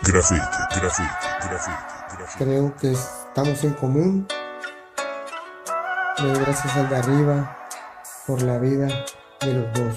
Grafite, grafite, grafite, grafite. Creo que estamos en común. Le doy gracias al de arriba por la vida de los dos.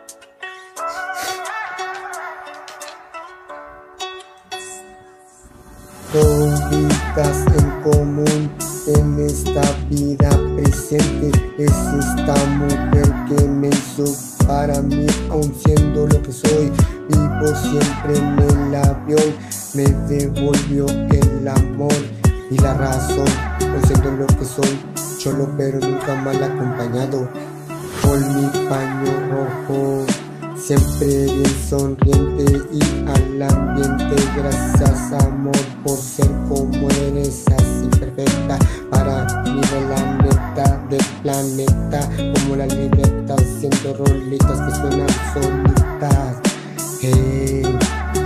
Toditas en común en esta vida presente. Es esta mujer que me hizo para mí, aun siendo lo que soy. Vivo siempre en el avión, me devolvió el amor y la razón. Aun siendo lo que soy, solo pero nunca mal acompañado. Por mi paño rojo, siempre bien sonriente y al ambiente. Gracias amor por ser como eres, así perfecta. Para mí de la neta del planeta, como la libreta, haciendo rolitas que suenan solitas. Hey.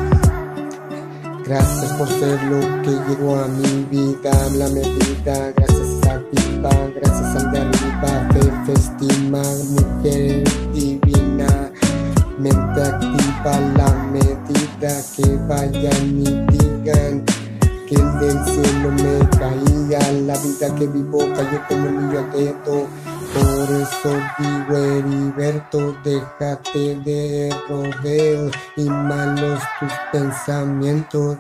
Gracias por ser lo que llegó a mi vida, la medida. Gracias a Pipa, gracias al de arriba. Fe, estima, mujer divina. Mente activa la medida, que vayan y digan que el del cielo me caía. La vida que vivo cayó como niño al dedo. Por eso digo, Heriberto, déjate de rodeos y malos tus pensamientos.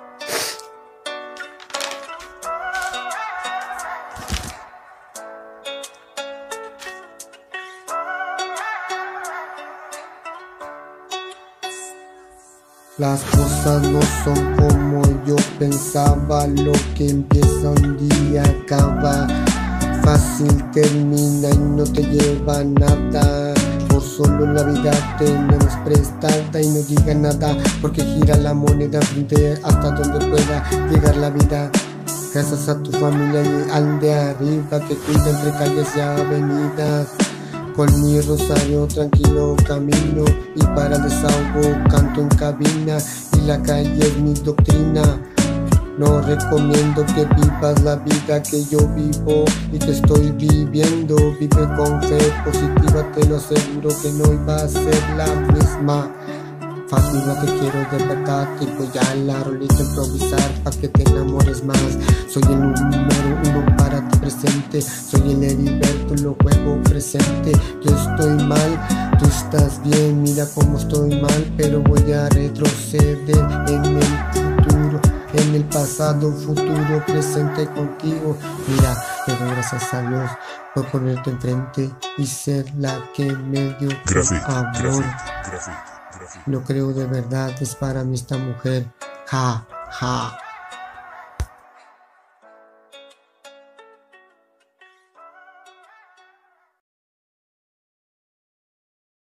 Las cosas no son como yo pensaba, lo que empieza un día acaba. Fácil termina y no te lleva nada. Por solo la vida tenemos prestada y no diga nada, porque gira la moneda frente hasta donde pueda llegar la vida. Gracias a tu familia y al de arriba que cuida entre calles y avenidas. Con mi rosario tranquilo camino y para el desahogo canto en cabina y la calle es mi doctrina. No recomiendo que vivas la vida que yo vivo y que estoy viviendo. Vive con fe positiva, te lo aseguro que no iba a ser la misma. Fátima, te quiero de verdad y voy a la rolita improvisar pa' que te enamores más. Soy el número uno para tu presente, soy el Heriberto, lo juego presente. Yo estoy mal, tú estás bien, mira cómo estoy mal, pero voy a retroceder en el futuro. En el pasado, futuro, presente contigo. Mira, te doy gracias a Dios por ponerte enfrente y ser la que me dio Grafite, amor. grafite, grafite, grafite. Lo creo de verdad, es para mí esta mujer. Ja, ja.